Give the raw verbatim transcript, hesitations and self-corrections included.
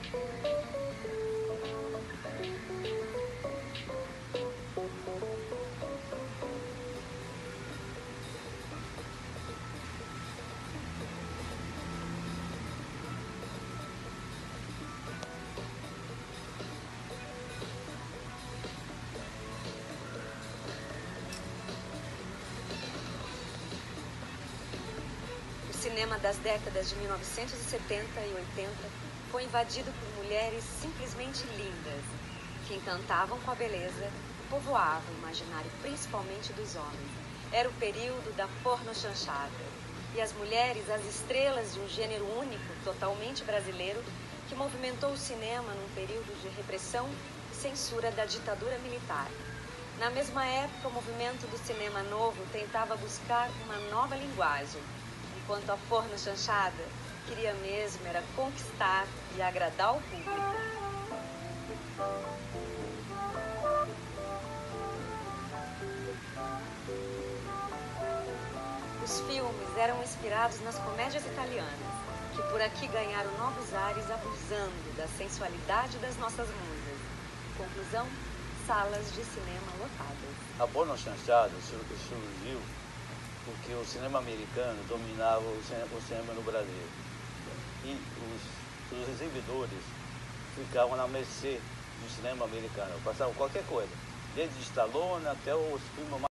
O cinema das décadas de mil novecentos e setenta e oitenta foi invadido por mulheres simplesmente lindas, que encantavam com a beleza e povoavam o imaginário principalmente dos homens. Era o período da pornochanchada, e as mulheres, as estrelas de um gênero único, totalmente brasileiro, que movimentou o cinema num período de repressão e censura da ditadura militar. Na mesma época, o movimento do cinema novo tentava buscar uma nova linguagem, enquanto a pornochanchada queria mesmo era conquistar e agradar o público. Os filmes eram inspirados nas comédias italianas, que por aqui ganharam novos ares abusando da sensualidade das nossas musas. Conclusão, salas de cinema lotadas. A pornochanchada surgiu porque o cinema americano dominava o cinema, o cinema no Brasil. E os, os exibidores ficavam na mercê do cinema americano, passavam qualquer coisa, desde Stallone até os filmes mais